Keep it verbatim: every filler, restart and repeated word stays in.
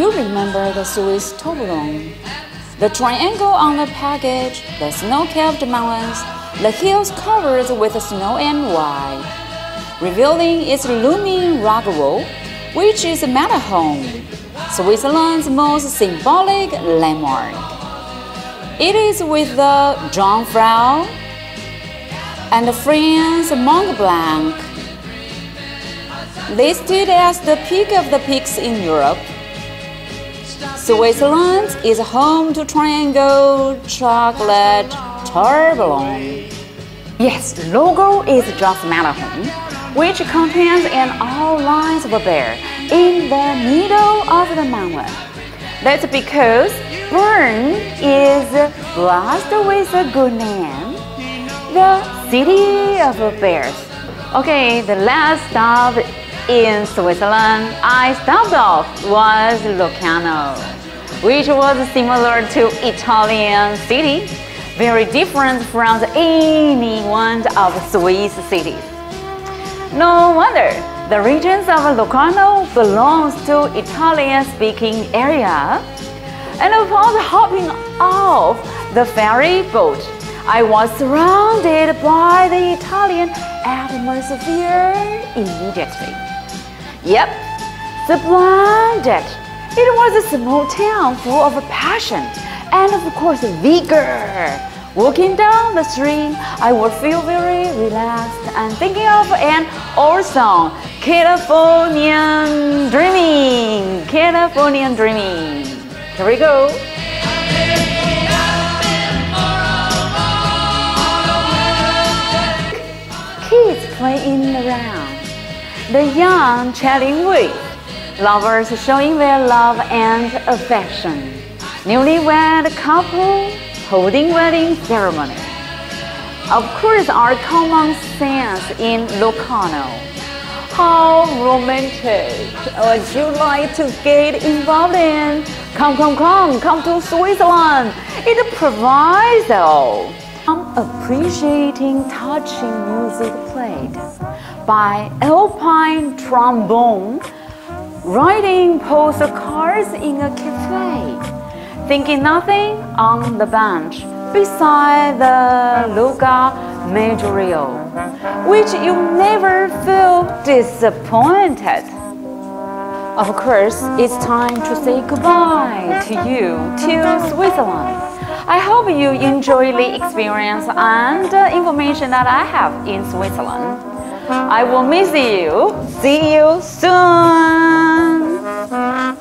you remember the Swiss Toblerone? The triangle on the package, the snow-capped mountains, the hills covered with snow and white, revealing its looming rock wall, which is Matterhorn, Switzerland's most symbolic landmark. It is with the Jungfrau and Franz Mont Blanc listed as the peak of the peaks in Europe. Switzerland is home to Triangle Chocolate Toblerone. Yes, the logo is just Matterhorn, which contains an outlines of a bear in the middle of the mountain. That's because Bern is blessed with a good name, the city of bears. Okay, the last stop in Switzerland I stopped off was Locarno, which was similar to Italian city, very different from any one of Swiss cities. No wonder the regions of Locarno belongs to Italian-speaking area. And upon hopping off the ferry boat, I was surrounded by the Italian atmosphere immediately. Yep, splendid! It was a small town full of passion and of course vigor. Walking down the street, I would feel very relaxed and thinking of an old song, Californian Dreaming, Californian Dreaming. Here we go. Kids playing around, the young chatting with, lovers showing their love and affection, newlywed couple holding wedding ceremony. Of course, our common sense in Locarno. How romantic! Would you like to get involved in? Come, come, come, come to Switzerland. It provides all. I'm appreciating touching music played by alpine trombone, writing postcards in a cafe, thinking nothing on the bench beside the Luca Maggiore, which you never feel disappointed. Of course, it's time to say goodbye to you, to Switzerland. I hope you enjoy the experience and the information that I have in Switzerland. I will miss you. See you soon.